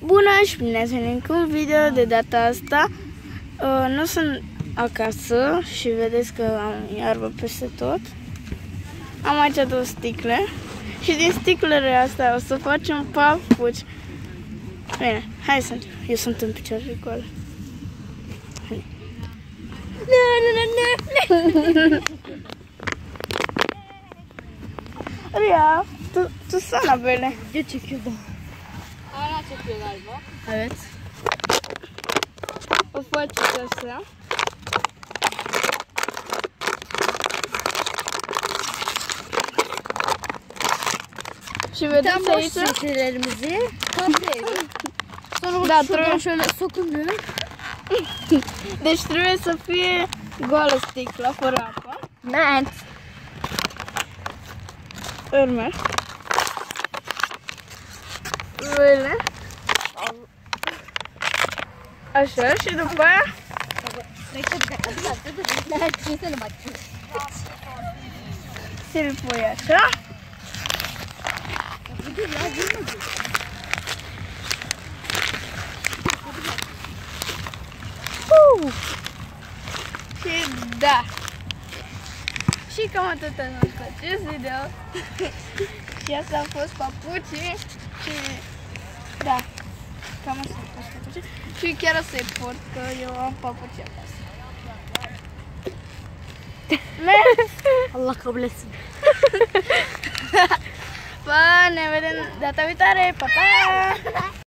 Bună și bine ați venit cu un video. De data asta nu sunt acasă și vedeți că am iarbă peste tot. Am aici două sticle și din sticlele astea o să facem papuci. Bine, hai să... Eu sunt în picioare goale. Ria, tu sună bine. Eu ce chiudă. Ana ce chiudă albă. Aveți? O faceți așa. Și vedeți aici? Şişelerimizi kaplayalım. Sonra Da, şuradan şöyle sokunuyor. Deci trebuie să fie goală sticla, fără apă. Mert. Urmă. Böyle. Așa și după aia ți-l pui așa. Și da. Și cam atât în acest video. Și asta au fost papucii. Și da, cam asta au fost papucii. Și chiar o să-i port, că eu am papucii acasă. Allah kabul etsin. Pa, ne vedem data viitoare. Pa, pa!